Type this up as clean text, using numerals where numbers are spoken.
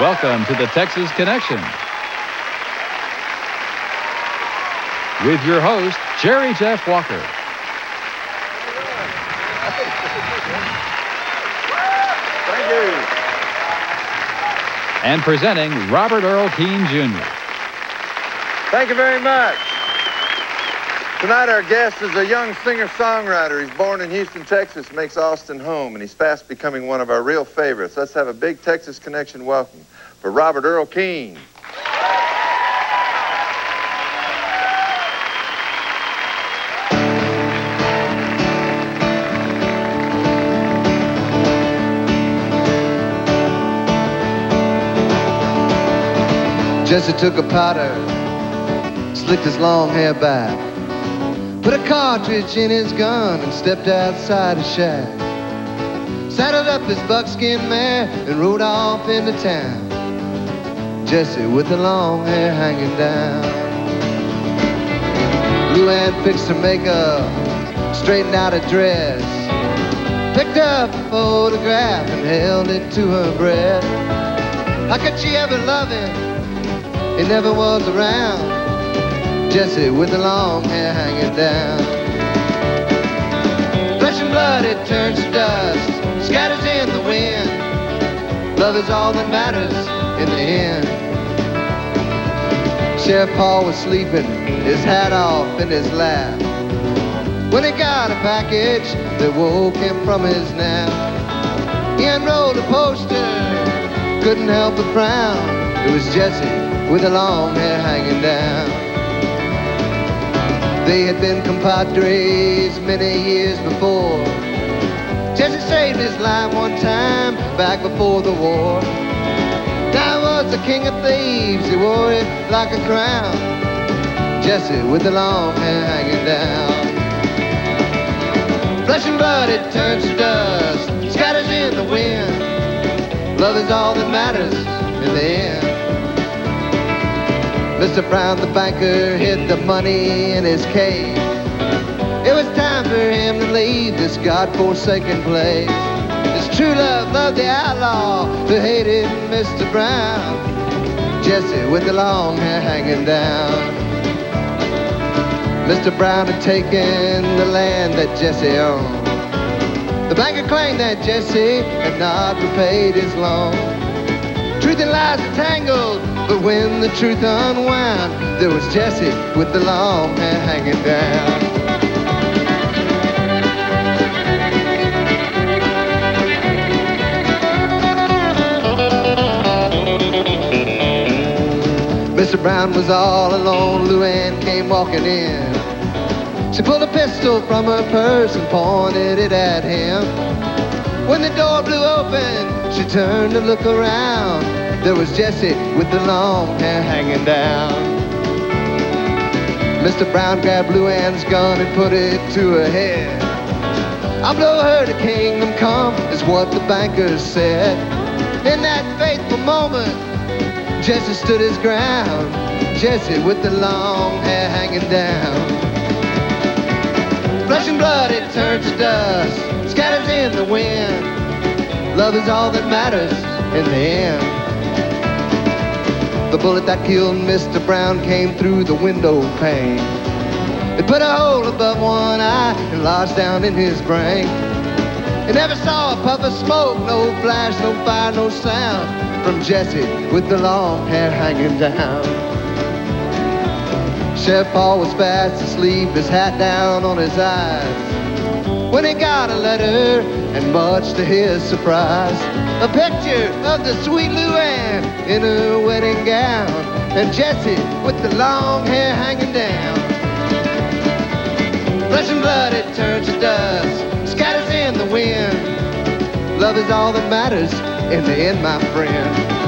Welcome to the Texas Connection with your host, Jerry Jeff Walker. Thank you. And presenting Robert Earl Keen Jr. Thank you very much. Tonight our guest is a young singer-songwriter. He's born in Houston, Texas, makes Austin home, and he's fast becoming one of our real favorites. Let's have a big Texas Connection welcome for Robert Earl Keen. Jesse took a powder, slicked his long hair back, put a cartridge in his gun and stepped outside his shack. Saddled up his buckskin mare and rode off into town. Jesse with the long hair hanging down. Luann fixed her makeup, straightened out her dress, picked up a photograph and held it to her breast. How could she ever love him? He never was around. Jesse with the long hair hanging down. Flesh and blood, it turns to dust, scatters in the wind. Love is all that matters in the end. Sheriff Paul was sleeping, his hat off in his lap, when he got a package that woke him from his nap. He unrolled a poster, couldn't help but frown. It was Jesse with the long hair hanging down. They had been compadres many years before. Jesse saved his life one time back before the war. Now was the king of thieves, he wore it like a crown. Jesse with the long hair hanging down. Flesh and blood, it turns to dust, scatters in the wind. Love is all that matters in the end. Mr. Brown, the banker, hid the money in his cave. It was time for him to leave this God-forsaken place. His true love loved the outlaw who hated Mr. Brown. Jesse with the long hair hanging down. Mr. Brown had taken the land that Jesse owned. The banker claimed that Jesse had not repaid his loan. Truth and lies are tangled, but when the truth unwound, there was Jesse with the long hair hanging down. Mr. Brown was all alone. Luann came walking in. She pulled a pistol from her purse and pointed it at him. When the door blew open, she turned to look around. There was Jesse with the long hair hanging down. Mr. Brown grabbed Luann's gun and put it to her head. I'll blow her to kingdom come, is what the banker said. In that fateful moment, Jesse stood his ground. Jesse with the long hair hanging down. Flesh and blood, it turns to dust, scatters in the wind. Love is all that matters in the end. The bullet that killed Mr. Brown came through the window pane. It put a hole above one eye and lodged down in his brain. He never saw a puff of smoke, no flash, no fire, no sound from Jesse with the long hair hanging down. Sheriff Paul was fast asleep, his hat down on his eyes, when he got a letter, and much to his surprise, a picture of the sweet Luann in her wedding gown, and Jesse with the long hair hanging down. Flesh and blood, it turns to dust, scatters in the wind. Love is all that matters in the end, my friend.